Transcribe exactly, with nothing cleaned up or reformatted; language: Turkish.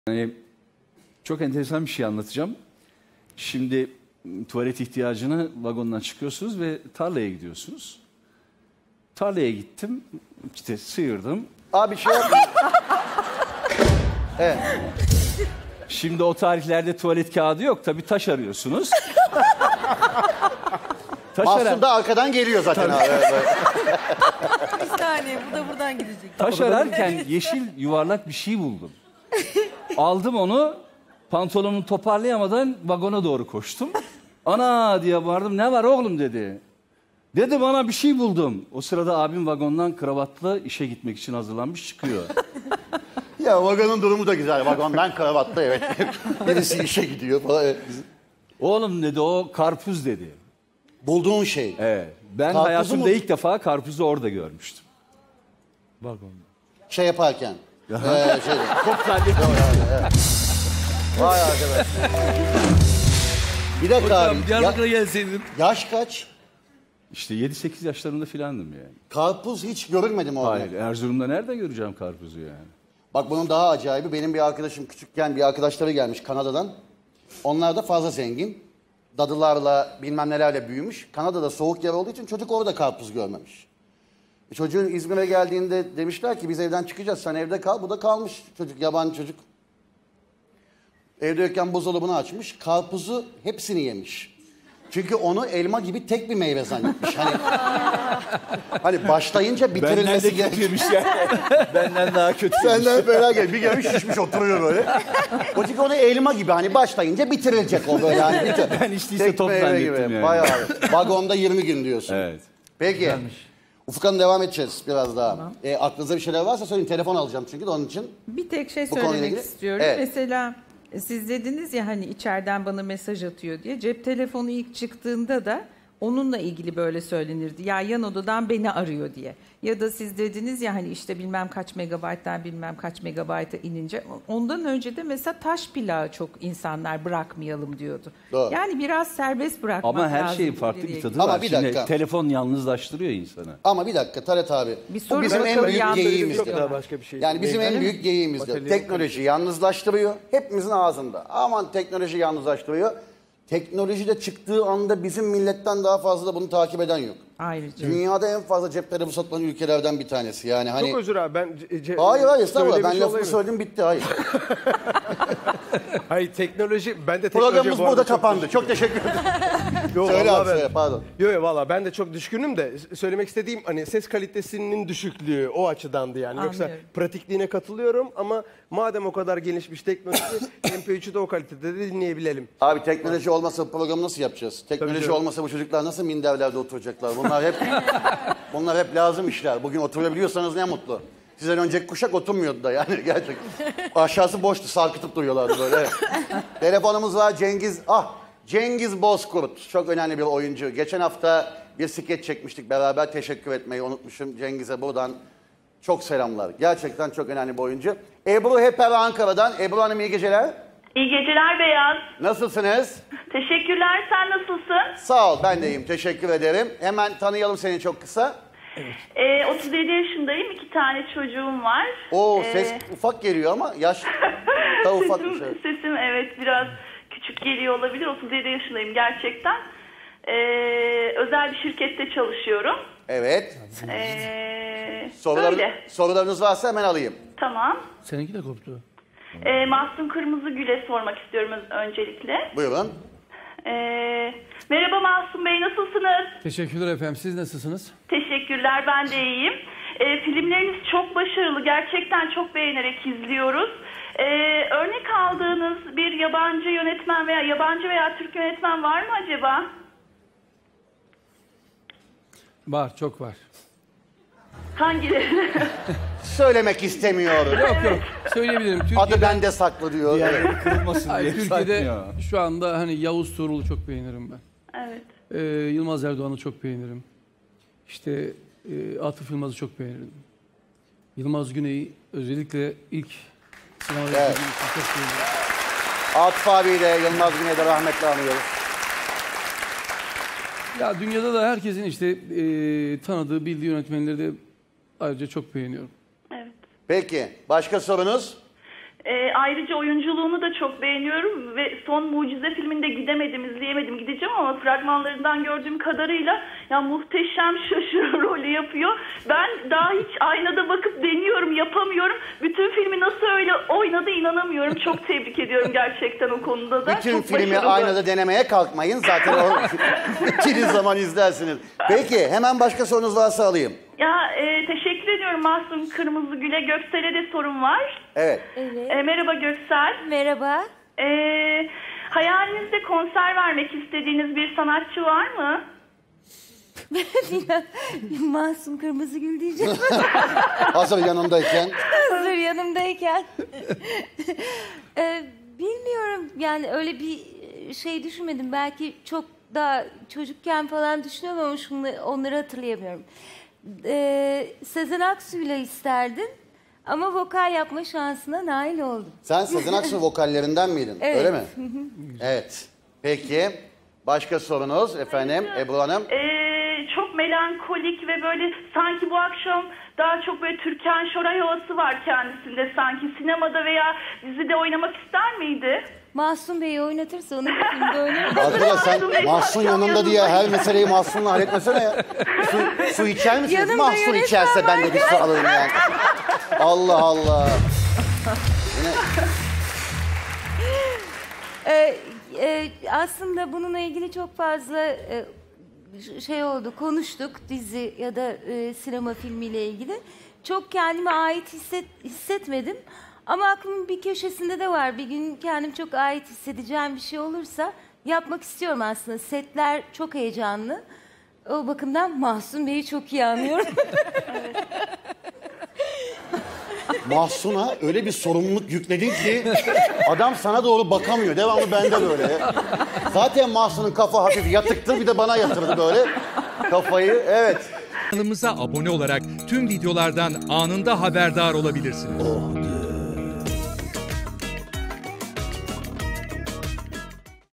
Yani çok enteresan bir şey anlatacağım. Şimdi tuvalet ihtiyacını vagondan çıkıyorsunuz ve tarlaya gidiyorsunuz. Tarlaya gittim, işte sıyırdım. Abi şey yapma. Evet. Şimdi o tarihlerde tuvalet kağıdı yok, tabii taş arıyorsunuz. Taş Mahsun arar- da arkadan geliyor zaten abi. Evet, evet. Bir saniye, bu da buradan gidecek. Taş ararken yeşil yuvarlak bir şey buldum. Aldım onu, pantolonumu toparlayamadan vagona doğru koştum. Ana diye bağırdım, ne var oğlum dedi. Dedi bana bir şey buldum. O sırada abim vagondan kravatlı işe gitmek için hazırlanmış çıkıyor. Ya vagonun durumu da güzel. Vagondan kravatta evet. Birisi işe gidiyor falan. Evet. Oğlum dedi o karpuz dedi. Bulduğun şey. Evet. Ben Karpuzu hayatımda mu? ilk defa karpuzu orada görmüştüm. Şey yaparken. ee, şey. Çok zannediyorum. Vay arkadaş. Bir dakika abi. Ya, Diyarbakır'a gelseydim. yaş kaç? İşte yedi sekiz yaşlarında filandım yani. Karpuz hiç görülmedi mi orada? Hayır, Erzurum'da nerede göreceğim karpuzu yani? Bak bunun daha acayibi. Benim bir arkadaşım küçükken bir arkadaşları gelmiş Kanada'dan. Onlar da fazla zengin. Dadılarla bilmem nelerle büyümüş. Kanada'da soğuk yer olduğu için çocuk orada karpuz görmemiş. E çocuğun İzmir'e geldiğinde demişler ki biz evden çıkacağız. Sen evde kal. Bu da kalmış çocuk, yabancı çocuk. Evde yokken buzdolabını açmış. Karpuzu hepsini yemiş. Çünkü onu elma gibi tek bir meyve zannetmiş. Hani, hani başlayınca bitirilmesi gerekiyor. yani. Benden daha kötü. Senden fena gel. Bir gelmiş şişmiş oturuyor böyle. O çünkü onu elma gibi hani başlayınca bitirilecek o böyle. Hani bitir. Ben içtiyse Tek top meyve zannettim gibi. yani. Bayağı. Vagonda yirmi gün diyorsun. Evet. Peki. Ufuk Hanım devam edeceğiz biraz daha. Tamam. E, aklınızda bir şeyler varsa söyleyin. Telefon alacağım çünkü de onun için. Bir tek şey Bu konuyla söylemek ilgili. istiyorum. Evet. Mesela siz dediniz ya hani içeriden bana mesaj atıyor diye. Cep telefonu ilk çıktığında da onunla ilgili böyle söylenirdi. Ya yan odadan beni arıyor diye. Ya da siz dediniz ya hani işte bilmem kaç megabayttan bilmem kaç megabayta inince. Ondan önce de mesela taş plağı çok insanlar bırakmayalım diyordu. Doğru. Yani biraz serbest bırakmak lazım. Ama her şeyin farklı bir tadı Ama var. bir Şimdi dakika. telefon yalnızlaştırıyor insanı. Ama bir dakika Talat abi. Bir Bu soru bizim soru en büyük yandırıyor. geyiğimizdir. Çok daha başka bir şey. Yani bizim en büyük geyiğimizdir. Bakalım. Teknoloji yalnızlaştırıyor. Hepimizin ağzında. Aman teknoloji yalnızlaştırıyor. Teknolojide çıktığı anda bizim milletten daha fazla da bunu takip eden yok. Ayrıca. Dünyada en fazla cep telefonu satılan ülkelerden bir tanesi. Yani hani Çok özür abi ben... ce- ce- hayır hayır estağfurullah ben söylemiş lafımı olayım. söyledim bitti hayır. Hayır teknoloji... Ben de teknoloji Programımız bu arada burada çok kapandı. düşkünüm. Çok teşekkür ederim. Yo, Söyle vallahi abi ben- söyle pardon. Yo yo valla ben de çok düşkünüm de söylemek istediğim hani ses kalitesinin düşüklüğü o açıdandı yani. Yoksa Anlıyorum. pratikliğine katılıyorum ama madem o kadar gelişmiş teknoloji M P üçü de o kalitede de dinleyebilelim. Abi teknoloji olmasa bu programı nasıl yapacağız? Teknoloji canım. olmasa bu çocuklar nasıl minderlerde oturacaklar? Bunlar hep bunlar hep lazım işler. Bugün oturabiliyorsanız ne mutlu. Sizden önceki kuşak oturmuyordu da yani gerçekten. Aşağısı boştu, sarkıtıp duruyorlardı böyle. Evet. Telefonumuz var Cengiz. Ah Cengiz Bozkurt. Çok önemli bir oyuncu. Geçen hafta bir skeç çekmiştik beraber. Teşekkür etmeyi unutmuşum. Cengiz'e buradan çok selamlar. Gerçekten çok önemli bir oyuncu. Ebru Heper Ankara'dan. Ebru Hanım iyi geceler. İyi geceler Beyaz. Nasılsınız? Teşekkürler. Sen nasılsın? Sağ ol, ben de iyiyim. Teşekkür ederim. Hemen tanıyalım seni çok kısa. Ee, otuz yedi yaşındayım. İki tane çocuğum var. Oo, Ee, ses ufak geliyor ama yaş da ufakmış. sesim, Evet. sesim evet biraz küçük geliyor olabilir. otuz yedi yaşındayım gerçekten. Ee, özel bir şirkette çalışıyorum. Evet. Ee, Sorular, öyle. sorularınız varsa hemen alayım. Tamam. Seninki de koptu. Ee, Mahsun Kırmızıgül'e sormak istiyorum öncelikle. Buyurun. Ee, merhaba Mahsun Bey, nasılsınız? Teşekkürler efendim. Siz nasılsınız? Teşekkürler, ben de iyiyim. Ee, filmleriniz çok başarılı, gerçekten çok beğenerek izliyoruz. Ee, örnek aldığınız bir yabancı yönetmen veya yabancı veya Türk yönetmen var mı acaba? Var, çok var. Hangileri? Söylemek istemiyorum. Yok yok. Söyleyebilirim. Adı Türkiye'de, bende saklı diyor. Evet. Diğerleri kırılmasın Ay, diye Türkiye'de saymıyor. şu anda hani Yavuz Tuğrul'u çok beğenirim ben. Evet. Ee, Yılmaz Erdoğan'ı çok beğenirim. İşte e, Atıf Yılmaz'ı çok beğenirim. Yılmaz Güney'i özellikle ilk sinemada Evet. izlediğim için çok beğenirim. Atıf abiyle Yılmaz Güney'e de rahmetle anıyoruz. Ya dünyada da herkesin işte e, tanıdığı, bildiği yönetmenleri de ayrıca çok beğeniyorum. Evet. Peki, başka sorunuz? Ee, ayrıca oyunculuğunu da çok beğeniyorum ve son Mucize filminde gidemedim, izleyemedim, gideceğim ama fragmanlarından gördüğüm kadarıyla ya muhteşem şaşırır rolü yapıyor. Ben daha hiç aynada bakıp deniyorum, yapamıyorum. Bütün filmi nasıl öyle oynadı inanamıyorum. Çok tebrik ediyorum gerçekten o konuda da. Bütün çok filmi başarılı. aynada denemeye kalkmayın. Zaten o bitirdiği zaman izlersiniz. Peki hemen başka sorunuz varsa alayım. Ya e, teşekkür ediyorum Mahsun Kırmızıgül'e. Göksel'e de sorun var. Evet. Evet. E, merhaba Göksel. Merhaba. E, hayalinizde konser vermek istediğiniz bir sanatçı var mı? Masum Kırmızıgül diyeceğim. Hazır yanındayken. Hazır yanımdayken. Ee, bilmiyorum yani öyle bir şey düşünmedim. Belki çok daha çocukken falan düşünüyorum ama şunları, onları hatırlayamıyorum. Ee, Sezen Aksu'yla isterdim ama vokal yapma şansına nail oldum. Sen Sezen Aksu vokallerinden miydin? Evet. Öyle mi? Evet. Peki. Başka sorunuz efendim Ebru Hanım? Ee, çok melankolik ve böyle sanki bu akşam daha çok böyle Türkan Şoray havası var kendisinde sanki. Sinemada veya dizide oynamak ister miydi? Mahsun Bey'i oynatırsa onu bir filmde oynarım. Arkadaş sen Mahsun Bey Mahsun akşam yanında diye yanında. her meseleyi Mahsun'la halletmesene ya. Su, su içer misiniz? Yanımda Mahsun yönetmen içerse ben de bir su alırım yani. Allah Allah. Yine... Ee, e, aslında bununla ilgili çok fazla e, şey oldu, konuştuk dizi ya da e, sinema filmiyle ilgili. Çok kendime ait hisset, hissetmedim. Ama aklımın bir köşesinde de var. Bir gün kendim çok ait hissedeceğim bir şey olursa yapmak istiyorum aslında. Setler çok heyecanlı. O bakımdan Mahsun Bey'i çok iyi anlıyorum. Mahsun'a öyle bir sorumluluk yükledin ki adam sana doğru bakamıyor. Devamlı bende böyle. Zaten Mahsun'un kafa hafif yatıktı bir de bana yatırdı böyle kafayı. Evet. Kanalımıza abone olarak tüm videolardan anında haberdar olabilirsiniz.